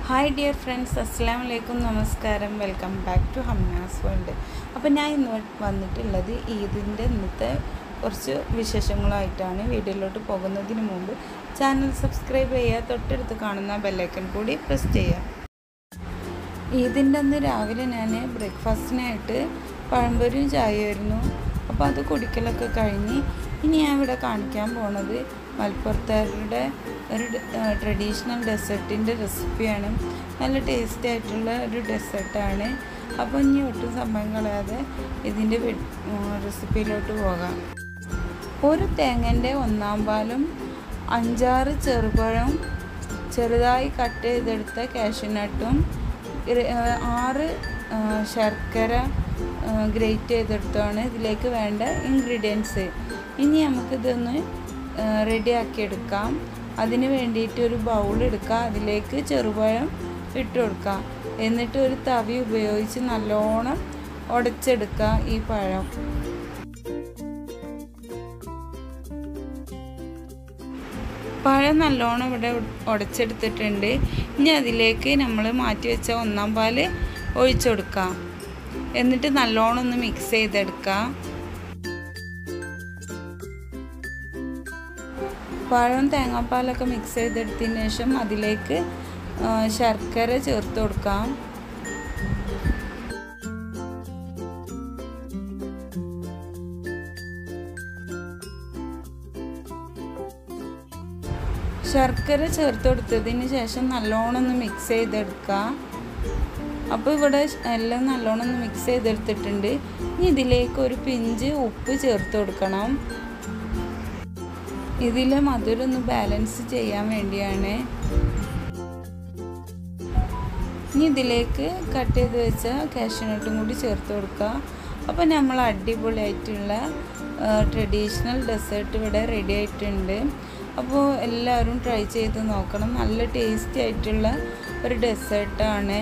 Hi dear friends, Assalamu alaikum, Namaskaram, welcome back to Hamna's World. അപ്പോൾ ഞാൻ ഇന്ന് വന്നിട്ടുള്ളത് ഈദിൻ്റെ ഇന്നത്തെ കുറച്ച് വിശേഷങ്ങളായിട്ടാണ്. വീഡിയോയിലോട്ട് പോകുന്നതിന് മുമ്പ് ചാനൽ സബ്സ്ക്രൈബ് ചെയ്യുക, തൊട്ടടുത്ത് കാണുന്ന ബെല്ലൈക്കൺ കൂടി പ്രസ് ചെയ്യുക. ഈദിൻ്റെ അന്ന് രാവിലെ ഞാൻ ബ്രേക്ക്ഫാസ്റ്റിനായിട്ട് പഴംപൊരിയും ചായയായിരുന്നു. അപ്പോൾ അത് കുടിക്കലൊക്കെ കഴിഞ്ഞ് ഇനി ഞാൻ ഇവിടെ കാണിക്കാൻ പോണത് മലപ്പുറത്തുകാരുടെ ഒരു ട്രഡീഷണൽ ഡെസേർട്ടിൻ്റെ റെസിപ്പിയാണ്. നല്ല ടേസ്റ്റി ആയിട്ടുള്ള ഒരു ഡെസേർട്ടാണ്. അപ്പോൾ ഇനി ഒട്ടും സമയം കളയാതെ ഇതിൻ്റെ റെസിപ്പിയിലോട്ട് പോകാം. ഒരു തേങ്ങൻ്റെ 1/4 പാലും 5-6 ചെറുപഴം ചെറുതായി കട്ട് ചെയ്തെടുത്ത കാഷ്യൂനട്ടും 6 ശർക്കര ഗ്രേറ്റ് ചെയ്തെടുത്താണ് ഇതിലേക്ക് വേണ്ട ഇൻഗ്രീഡിയൻസ്. ഇനി നമുക്കിതൊന്ന് റെഡിയാക്കിയെടുക്കാം. അതിന് വേണ്ടിയിട്ട് ഒരു ബൗൾ എടുക്കുക, അതിലേക്ക് ചെറുപഴം ഇട്ട് കൊടുക്കുക. എന്നിട്ട് ഒരു തവി ഉപയോഗിച്ച് നല്ലോണം ഉടച്ചെടുക്കുക ഈ പഴം. പഴം നല്ലോണം ഇവിടെ ഉടച്ചെടുത്തിട്ടുണ്ട്. ഇനി അതിലേക്ക് നമ്മൾ മാറ്റി വെച്ച 1/4 പാല് ഒഴിച്ചു കൊടുക്കുക. എന്നിട്ട് നല്ലോണം ഒന്ന് മിക്സ് ചെയ്തെടുക്കുക. പഴം തേങ്ങാപ്പാലൊക്കെ മിക്സ് ചെയ്തെടുത്തതിന് ശേഷം അതിലേക്ക് ശർക്കര ചേർത്ത് കൊടുക്കാം. ശർക്കര ചേർത്ത് കൊടുത്തതിന് ശേഷം നല്ലോണം ഒന്ന് മിക്സ് ചെയ്തെടുക്കുക. അപ്പോൾ ഇവിടെ എല്ലാം നല്ലോണം ഒന്ന് മിക്സ് ചെയ്തെടുത്തിട്ടുണ്ട്. ഇനി ഇതിലേക്ക് ഒരു പിഞ്ച് ഉപ്പ് ചേർത്ത് കൊടുക്കണം. ഇതിലെ മധുരം ഒന്ന് ബാലൻസ് ചെയ്യാൻ വേണ്ടിയാണ്. ഇനി ഇതിലേക്ക് കട്ട് ചെയ്ത് വെച്ച കാഷ്യൂനട്ടും കൂടി ചേർത്ത് കൊടുക്കുക. അപ്പോൾ നമ്മൾ അടിപൊളിയായിട്ടുള്ള ട്രഡീഷണൽ ഡെസേർട്ട് ഇവിടെ റെഡി ആയിട്ടുണ്ട്. അപ്പോൾ എല്ലാവരും ട്രൈ ചെയ്ത് നോക്കണം. നല്ല ടേസ്റ്റി ആയിട്ടുള്ള ഒരു ഡെസേർട്ടാണ്.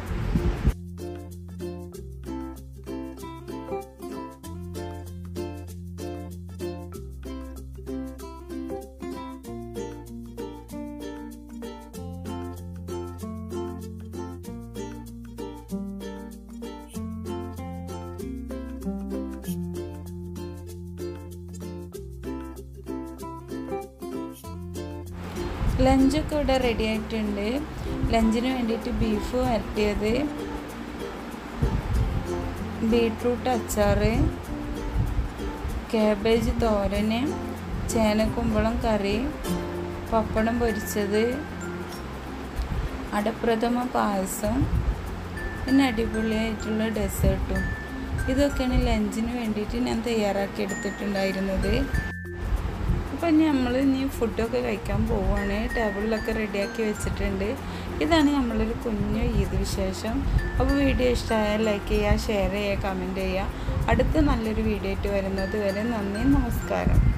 ലഞ്ചൊക്കെ ഇവിടെ റെഡി ആയിട്ടുണ്ട്. ലഞ്ചിന് വേണ്ടിയിട്ട് ബീഫ് വരട്ടിയത്, ബീട്രൂട്ട് അച്ചാർ, കാബേജ് തോരന്, ചേനക്കുമ്പളം കറി, പപ്പടം പൊരിച്ചത്, അടപ്രഥമ പായസം, പിന്നെ അടിപൊളിയായിട്ടുള്ള ഡെസേർട്ടും. ഇതൊക്കെയാണ് ലഞ്ചിന് വേണ്ടിയിട്ട് ഞാൻ തയ്യാറാക്കി എടുത്തിട്ടുണ്ടായിരുന്നത്. അപ്പോൾ നമ്മൾ ഇനി ഫുഡൊക്കെ കഴിക്കാൻ പോവുകയാണ്. ടേബിളിലൊക്കെ റെഡിയാക്കി വെച്ചിട്ടുണ്ട്. ഇതാണ് നമ്മളൊരു കുഞ്ഞു ഈദ് വിശേഷം. അപ്പോൾ വീഡിയോ ഇഷ്ടമായാൽ ലൈക്ക് ചെയ്യുക, ഷെയർ ചെയ്യുക, കമൻറ്റ് ചെയ്യുക. അടുത്ത നല്ലൊരു വീഡിയോ ആയിട്ട് വരുന്നത് വരെ നന്ദി, നമസ്കാരം.